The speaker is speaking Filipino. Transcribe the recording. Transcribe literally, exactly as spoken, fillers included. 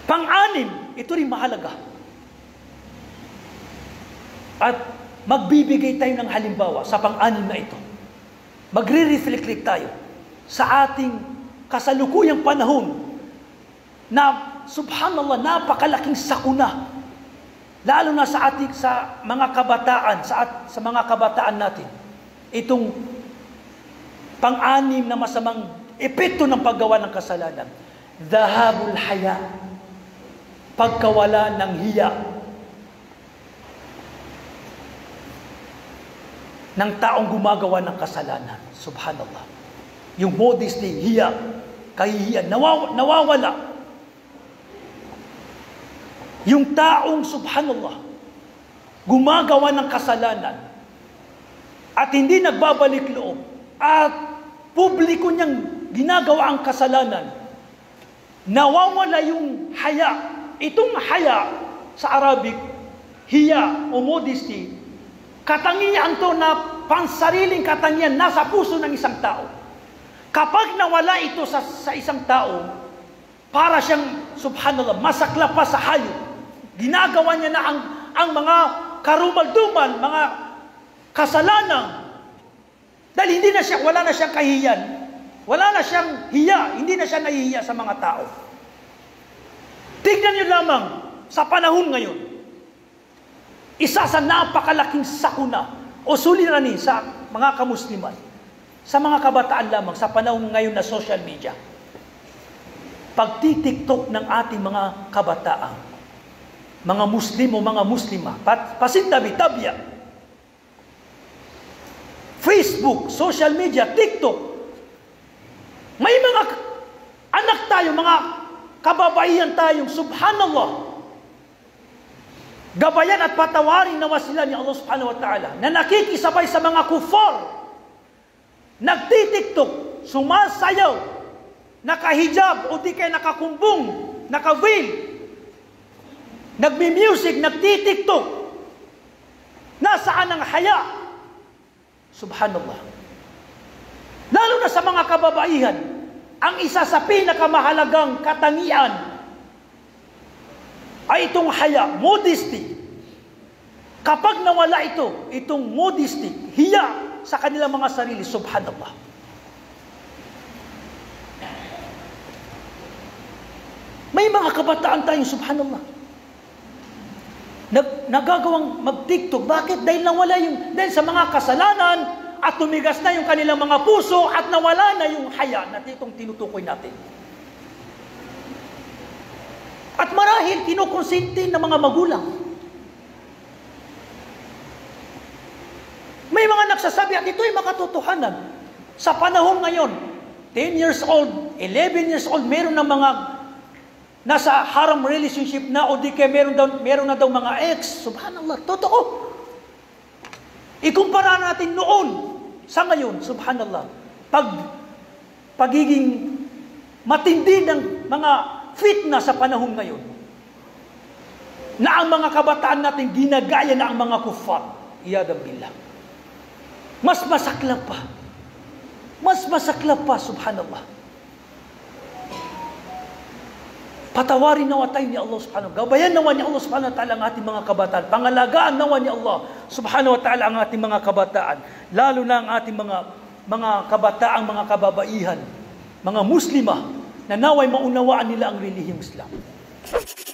Pang-anim, ito rin mahalaga. At magbibigay tayo ng halimbawa sa pang-anim na ito. Magre-reflect tayo sa ating kasalukuyang panahon na subhanallah, napakalaking sakuna. Lalo na sa ating sa mga kabataan, sa, at, sa mga kabataan natin. Itong pang-anim na masamang epekto ng paggawa ng kasalanan. Dhahabul haya. Pagkawala ng hiya ng taong gumagawa ng kasalanan. Subhanallah. Yung modesty, hiya, kahihiyan, nawaw, nawawala. Yung taong, subhanallah, gumagawa ng kasalanan at hindi nagbabalik loob at publiko niyang ginagawa ang kasalanan, nawawala yung haya. Itong haya sa Arabic, hiya o modesty, katangian to na pansariling katangian nasa puso ng isang tao. Kapag nawala ito sa, sa isang tao, para siyang, subhanallah, masakla pa sa hayop. Ginagawa niya na ang, ang mga karumal-dumal, mga kasalanan. Dahil hindi na siya, wala na siyang kahiyan. Wala na siyang hiya, hindi na siya nahihiya sa mga tao. Tignan niyo lamang sa panahon ngayon, isa sa napakalaking sakuna o suliranin sa mga kamusliman, sa mga kabataan lamang sa panahon ngayon na social media. Pagtitiktok ng ating mga kabataan, mga Muslim o mga Muslima, pasintabi-tabya, Facebook, social media, TikTok. May mga anak tayo, mga kababaihan tayong, subhanallah, gabayan at patawarin nawa sila ni Allah subhanahu wa ta'ala na nakikisabay sa mga kufar, nagtitiktok, sumasayaw, nakahijab o di kaya nakakumbong, naka-veil, nagmi-music, nagtitiktok. Nasaan ang haya? Subhanallah. Lalo na sa mga kababaihan, ang isa sa pinakamahalagang katangian ay itong haya, modesty. Kapag nawala ito, itong modesty, hiya sa kanilang mga sarili, subhanallah. May mga kabataan tayong, subhanallah, nag, nagagawang mag-TikTok. Bakit? Dahil nawala yung, dahil sa mga kasalanan, at tumigas na yung kanilang mga puso at nawala na yung haya na itong tinutukoy natin. At marahil kinukonsinti ng mga magulang. May mga nagsasabi at ito'y makatotohanan. Sa panahon ngayon, ten years old, eleven years old, meron ng mga nasa haram relationship na o di kaya meron, daw, meron na daw mga ex. Subhanallah, totoo. Ikumpara natin noon sa ngayon, subhanallah, pag pagiging matindi ng mga fitna sa panahon ngayon, na ang mga kabataan natin ginagaya na ang mga kuffar, iyadam billah. Mas masaklap pa. Mas masaklap pa, subhanallah. Patawarin nawa tayo ni Allah subhanahu wa ta'ala. Gabayan nawa ni Allah subhanahu wa ta'ala ang ating mga kabataan. Pangalagaan nawa ni Allah subhanahu wa ta'ala ang ating mga kabataan. Lalo na ang ating mga mga kabataang mga kababaihan, mga Muslimah, na naway maunawaan nila ang relihiyong Islam.